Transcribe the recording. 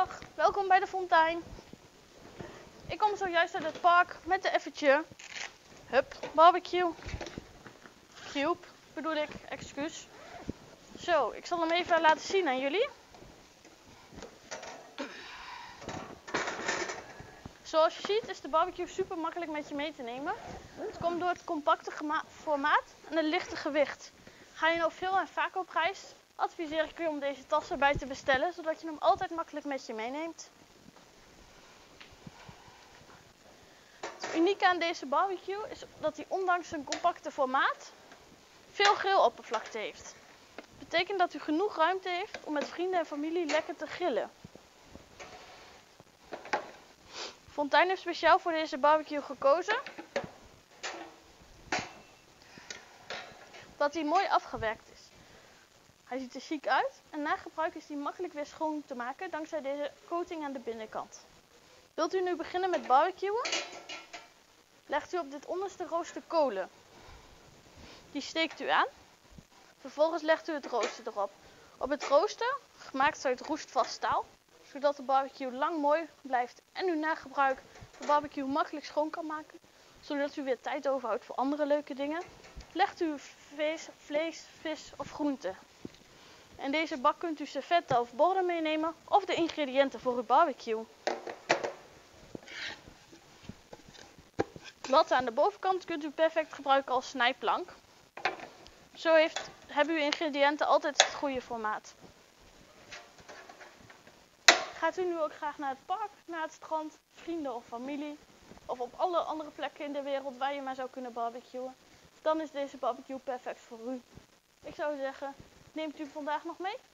Goedemiddag, welkom bij de fontein. Ik kom zojuist uit het park met de effertje. Hup, barbecue. Cube bedoel ik, excuus. Zo, ik zal hem even laten zien aan jullie. Zoals je ziet is de barbecue super makkelijk met je mee te nemen. Het komt door het compacte formaat en het lichte gewicht. Ga je nou veel en vaak op reis, adviseer ik u om deze tas erbij te bestellen, zodat je hem altijd makkelijk met je meeneemt. Het unieke aan deze barbecue is dat hij ondanks zijn compacte formaat veel grilloppervlakte heeft. Dat betekent dat u genoeg ruimte heeft om met vrienden en familie lekker te grillen. Fontein heeft speciaal voor deze barbecue gekozen dat hij mooi afgewerkt is. Hij ziet er chic uit en na gebruik is hij makkelijk weer schoon te maken dankzij deze coating aan de binnenkant. Wilt u nu beginnen met barbecuen? Legt u op dit onderste rooster kolen. Die steekt u aan. Vervolgens legt u het rooster erop. Op het rooster, gemaakt uit roestvast staal, zodat de barbecue lang mooi blijft en u na gebruik de barbecue makkelijk schoon kan maken, zodat u weer tijd overhoudt voor andere leuke dingen, legt u vlees, vis of groenten. In deze bak kunt u servetten of borden meenemen of de ingrediënten voor uw barbecue. Latten aan de bovenkant kunt u perfect gebruiken als snijplank. Zo hebben uw ingrediënten altijd het goede formaat. Gaat u nu ook graag naar het park, naar het strand, vrienden of familie, of op alle andere plekken in de wereld waar je maar zou kunnen barbecuen, dan is deze barbecue perfect voor u. Ik zou zeggen, neemt u vandaag nog mee?